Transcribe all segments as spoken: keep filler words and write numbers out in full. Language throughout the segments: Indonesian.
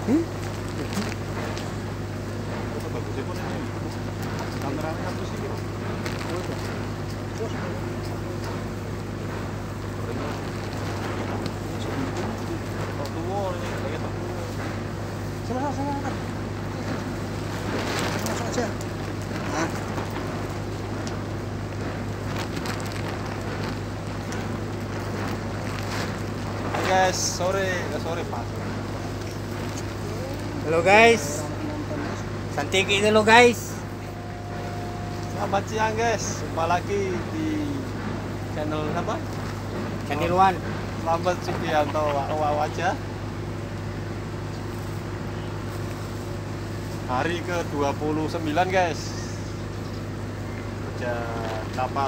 Hmm? Foto bagusnya pun ini. Kameranya apa sih gitu? Sana, sana, sana. Masuk aja. Nah. Guys, sore, sore pas. Halo guys, Santiki dulu guys. Selamat siang guys, jumpa lagi di channel apa? Channel One. Selamat Sugianto wajah. Hari ke dua puluh sembilan guys. Kerja kapal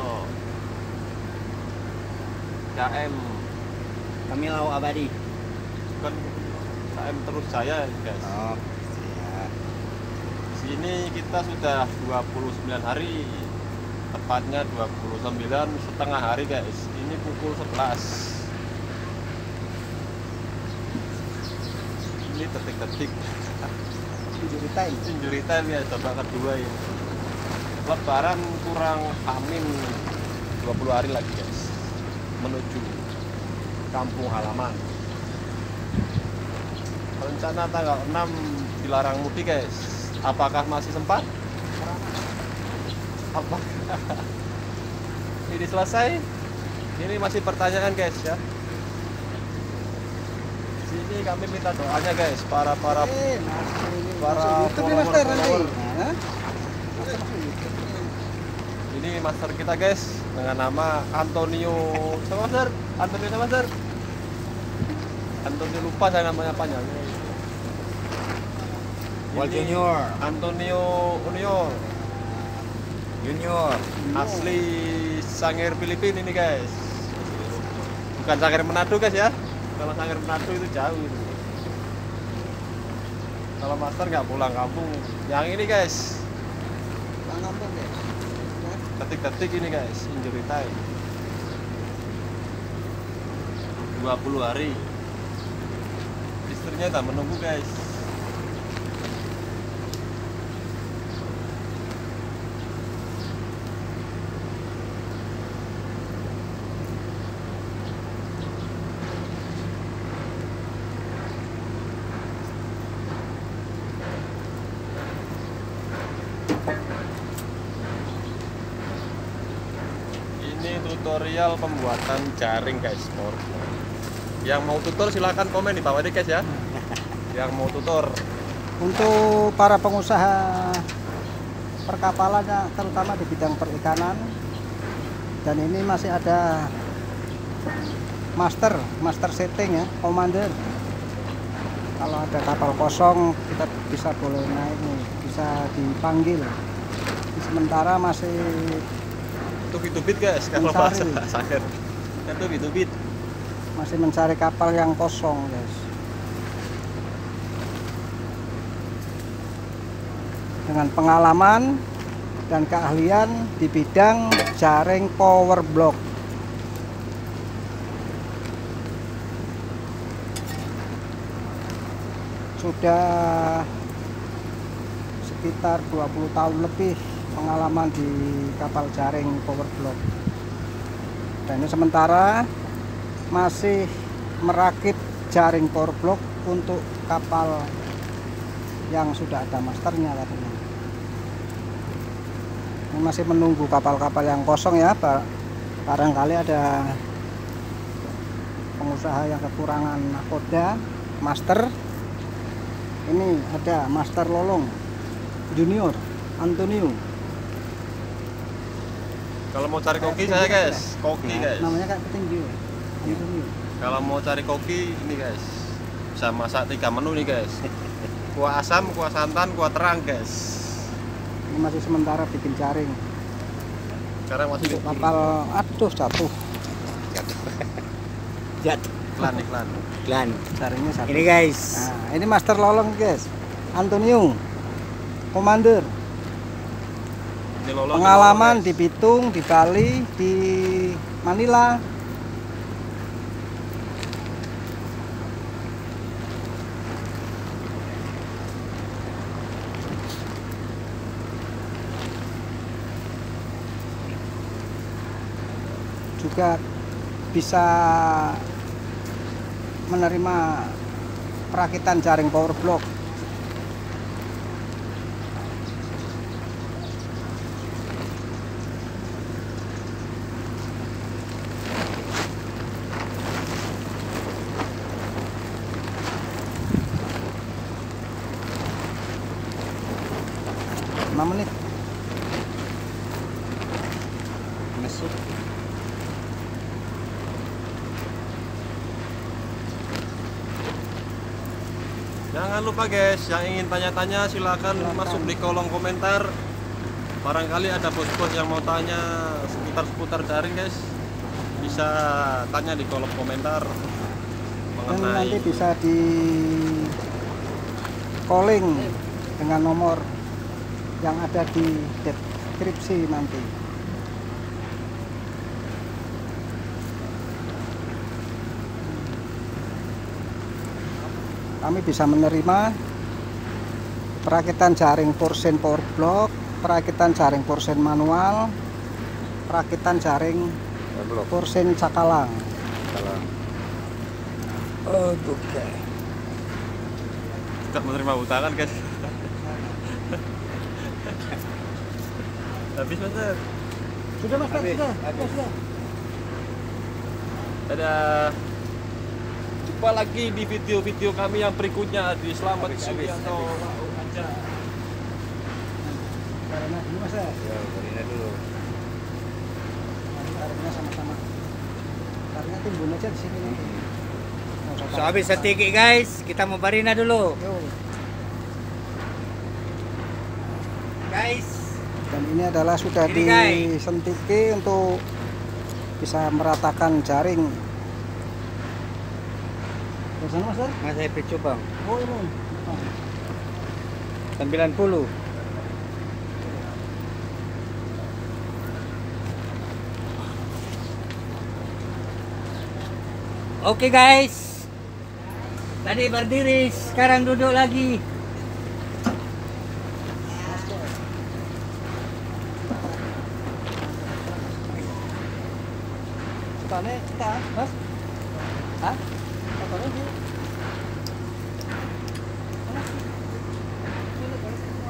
K M Kamilau Abadi. bukan K M Terus Jaya guys. Oh, ya. Sini kita sudah dua puluh sembilan hari, tepatnya dua puluh sembilan setengah hari guys. Ini pukul sebelas. Ini detik-detik Injury time. injury time ya, babak kedua ini. Lebaran kurang amin dua puluh hari lagi guys, menuju kampung halaman. Rencana tanggal enam dilarang mudik guys. Apakah masih sempat? Apakah ini selesai? Ini masih pertanyaan guys ya. Sini kami minta doanya guys, para para Eh, masuk ini. para Masuk YouTube nih, follower- Master nanti. follower. Hah? Master masuk YouTube. Ini master kita guys dengan nama Antonio. Siapa master? Antonio siapa master? Antonio, lupa saya namanya panjangnya. Wal Ini Junior. Antonio Junior, Junior. asli Sangir Filipina ini guys. Bukan Sangir Manado guys ya. Kalau Sangir Manado itu jauh itu. Kalau master nggak pulang kampung. Yang ini guys, Bang Kampung deh. detik-detik ini guys, injury time dua puluh hari. Istrinya tak menunggu guys. Ini tutorial pembuatan jaring guys, sport. Yang mau tutor silahkan komen di bawah ini guys ya. Yang mau tutor. Untuk para pengusaha perkapalannya, terutama di bidang perikanan, dan ini masih ada master, master setting ya, commander. Kalau ada kapal kosong, kita bisa boleh naik nih, bisa dipanggil. Sementara masih Itu bitubit guys, kalau bahasa Mencari. Sangir. Itu bitubit. masih mencari kapal yang kosong, guys. Dengan pengalaman dan keahlian di bidang jaring power block. Sudah sekitar dua puluh tahun lebih pengalaman di kapal jaring power block. Dan ini sementara masih merakit jaring power block untuk kapal yang sudah ada masternya katanya. Ini masih menunggu kapal-kapal yang kosong ya, barangkali ada pengusaha yang kekurangan nakoda master. Ini ada master lolong junior Antonio. Kalau mau cari koki saya guys, koki guys. Namanya kayak petinju Antonio. Kalau mau cari koki ini guys, bisa masak tiga menu nih guys. Kuah asam, kuah santan, kuah terang guys. Ini masih sementara bikin jaring Sekarang masih untuk kapal. Aduh, jatuh. Jatuh. iklan iklan. Iklan. Jaringnya satu. Ini guys. Nah, ini master lolong guys, Antonio, commander. Ini lolong, Pengalaman ini di Bitung, di Bali, di Manila. juga bisa menerima perakitan jaring power block. lima menit Masuk. Jangan lupa guys, yang ingin tanya-tanya silakan Silakan. masuk di kolom komentar. Barangkali ada bos-bos yang mau tanya seputar-seputar jaring guys, bisa tanya di kolom komentar dan mengenai nanti bisa di calling dengan nomor yang ada di deskripsi nanti. Kami bisa menerima perakitan jaring porsen power block, perakitan jaring porsen manual, perakitan jaring porsen cakalang. Oh, bukan. tidak menerima hutang guys. Habis mas. Sudah mas, Habis, sudah, habis. sudah. Dadah. Jumpa lagi di video-video kami yang berikutnya di Selamat Habis, Sugianto habis, aja. Karena dulu mas ya, Ya, Marina dulu. karena sama-sama. Karena timbun aja di sini nanti. Nggak usah So tarik. habis setiki guys, kita mau Marina dulu. Yo. Guys, Dan ini adalah sudah Ini, guys. disentiki untuk bisa meratakan jaring. Di sana mas? Dan? mas saya coba. Oh ini. Oh. sembilan puluh. Oke guys. Tadi berdiri, sekarang duduk lagi. Tane, kita, mas? Hah? Tane di. Mana sih? Ini boleh semua.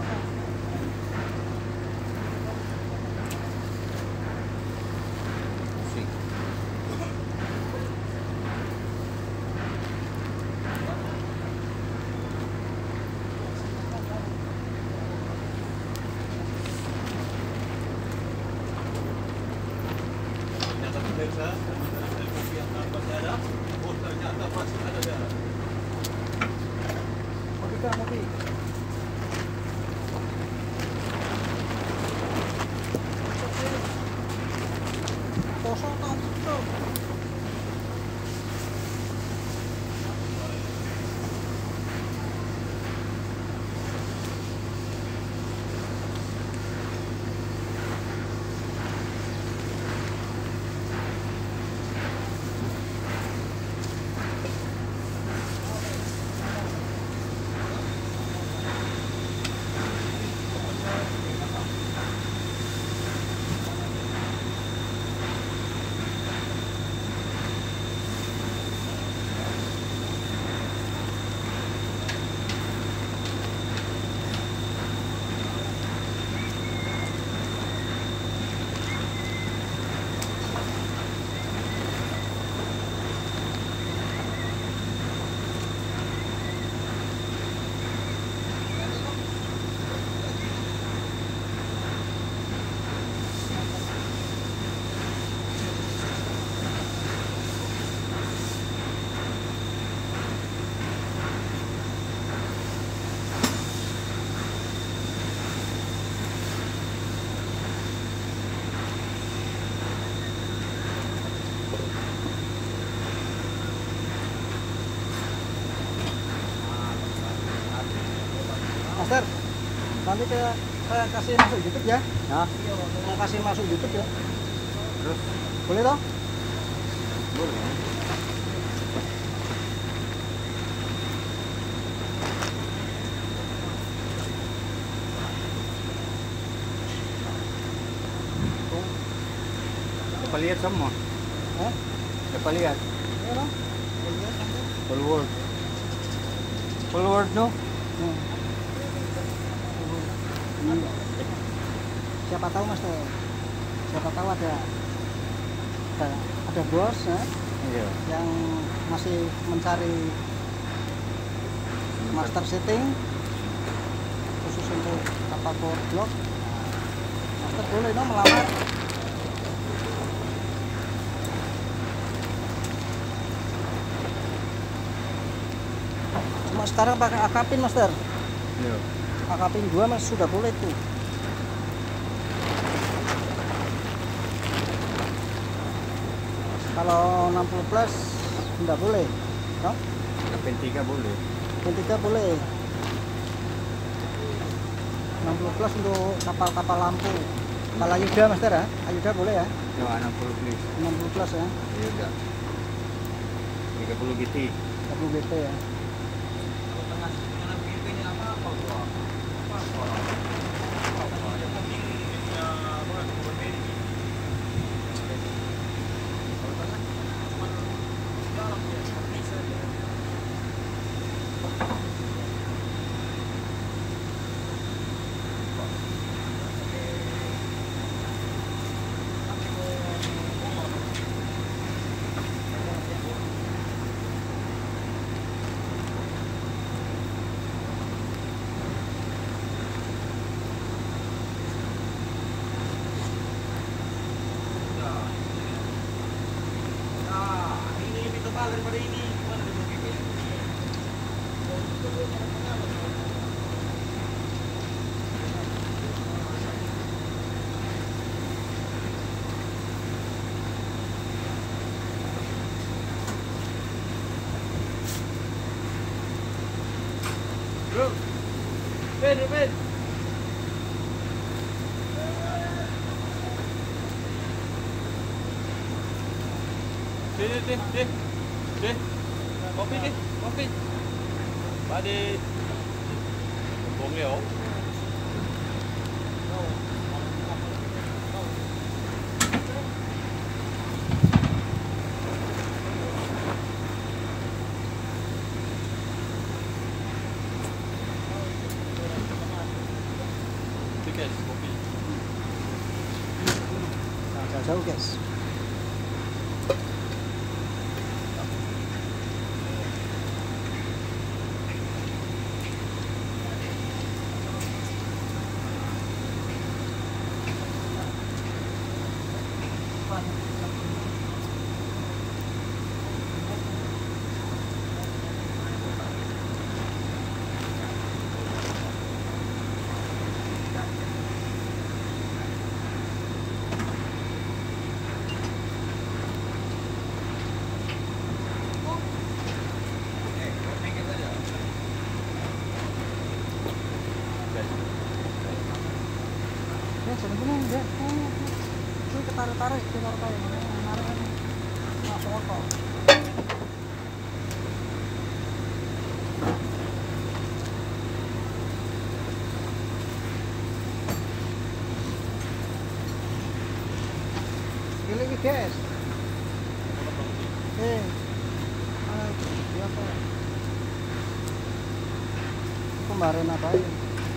Ternyata pemirsa, dari kopi yang tanpa ada, oh ternyata masih ada darah. Kopi kah, kopi? Kosong tau, tuh. Master, nanti saya, saya kasih masuk YouTube ya. Nah, Mau kasih masuk YouTube ya. terus Boleh toh? boleh. Coba lihat semua. Hah? Siapa lihat? Ya bang. Lihat nanti. Full word. Full word no? Nah. Ini. Siapa tahu mas teh. Siapa tahu ada ada, ada bos ya, Iya. yang masih mencari master setting khusus untuk kapal power block. Master boleh no melamar. Cuma sekarang pakai akapin master. Iya. Akapin dua mas sudah boleh tuh. Kalau enam puluh plus enggak boleh. No? Kapten tiga boleh. Yang tiga boleh. enam puluh plus untuk kapal-kapal lampu. Kalau Ayuda master ya? Ayuda boleh ya? No, enam puluh please. enam puluh plus ya? Iya udah. tiga puluh G T. tiga puluh B T ya? Kalau tengah tengah G T-nya apa apa gua? Apa apa? Apa yang penting ya apa berbeda. Kalau tengah cuma dalam ya seperti saja. Daripada ini gimana bentuknya? Bro, Ben, Ben. Deh, deh, deh. Deh, kopi deh, kopi. Bade. Bombongnya oh. Itu guys, kopi. Agak jauh guys. Ya, sebenarnya ya. Itu ketarik-tarik, ketarik-tarik. Menarik kan. Nggak pokok. Gila ini guys. Eh. Ah, siapa? Kemarin apa ya?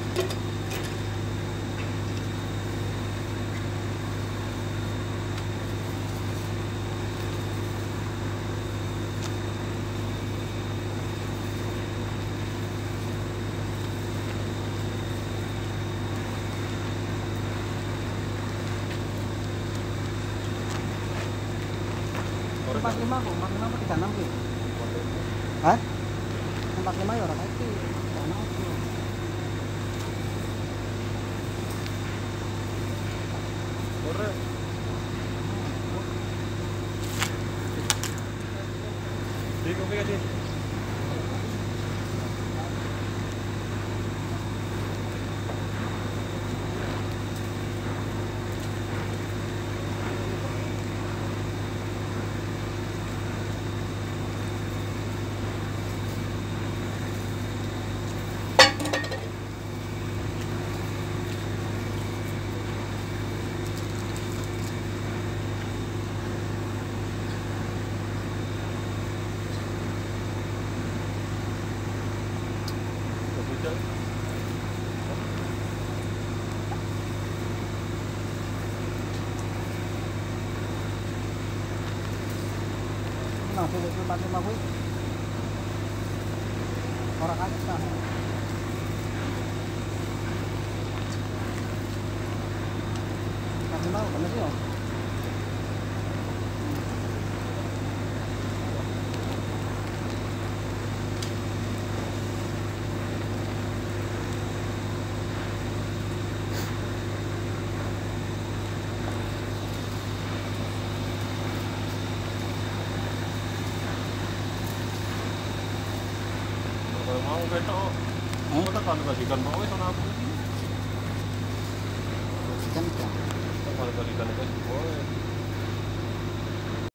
empat puluh lima kok, empat puluh lima apa tiga puluh enam ki? Hah? empat puluh lima ya orang itu tiga puluh enam ki. Ore. Di kopi kasih. ada. Nah, sulit itu mati mau orang aja kan. Mati mau kan sih oh. Kalau mau ketok, Hmm? kita kan kasihkan mau itu aku. Kan kan. Kalau kasihkan itu